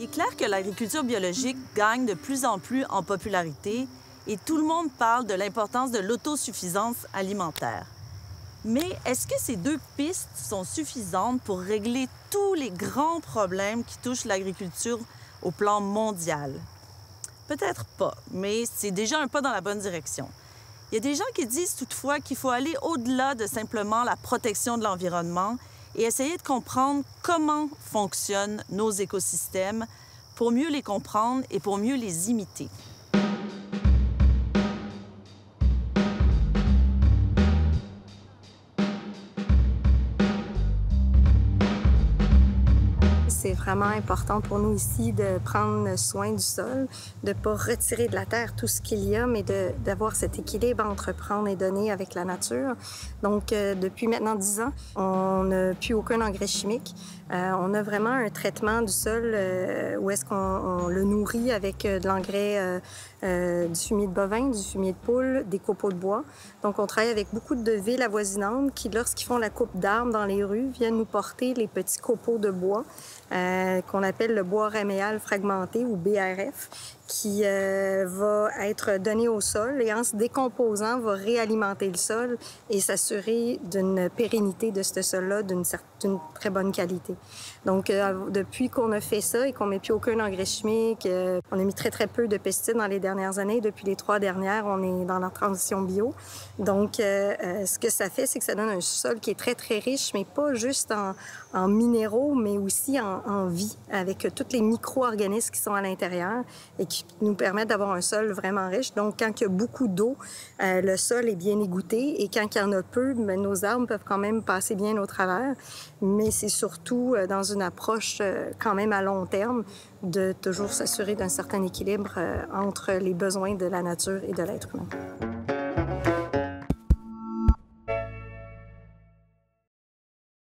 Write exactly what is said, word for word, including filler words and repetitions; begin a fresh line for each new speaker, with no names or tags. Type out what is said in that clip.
Il est clair que l'agriculture biologique gagne de plus en plus en popularité et tout le monde parle de l'importance de l'autosuffisance alimentaire. Mais est-ce que ces deux pistes sont suffisantes pour régler tous les grands problèmes qui touchent l'agriculture au plan mondial? Peut-être pas, mais c'est déjà un pas dans la bonne direction. Il y a des gens qui disent toutefois qu'il faut aller au-delà de simplement la protection de l'environnement et essayer de comprendre comment fonctionnent nos écosystèmes pour mieux les comprendre et pour mieux les imiter.
C'est vraiment important pour nous ici de prendre soin du sol, de ne pas retirer de la terre tout ce qu'il y a, mais d'avoir cet équilibre entre prendre et donner avec la nature. Donc, euh, depuis maintenant dix ans, on n'a plus aucun engrais chimique. Euh, on a vraiment un traitement du sol euh, où est-ce qu'on le nourrit avec de l'engrais, euh, euh, du fumier de bovin, du fumier de poule, des copeaux de bois. Donc, on travaille avec beaucoup de villes avoisinantes qui, lorsqu'ils font la coupe d'arbres dans les rues, viennent nous porter les petits copeaux de bois euh, qu'on appelle le bois raméal fragmenté ou B R F, qui euh, va être donné au sol et en se décomposant, va réalimenter le sol et s'assurer d'une pérennité de ce sol-là, d'une certaine très bonne qualité. Donc, euh, depuis qu'on a fait ça et qu'on ne met plus aucun engrais chimique, euh, on a mis très, très peu de pesticides dans les dernières années. Depuis les trois dernières, on est dans la transition bio. Donc, euh, euh, ce que ça fait, c'est que ça donne un sol qui est très, très riche, mais pas juste en, en minéraux, mais aussi en, en vie, avec tous les micro-organismes qui sont à l'intérieur et qui nous permettent d'avoir un sol vraiment riche. Donc, quand il y a beaucoup d'eau, euh, le sol est bien égoutté et quand il y en a peu, bien, nos arbres peuvent quand même passer bien au travers. Mais c'est surtout euh, dans une approche euh, quand même à long terme de toujours s'assurer d'un certain équilibre euh, entre les besoins de la nature et de l'être humain.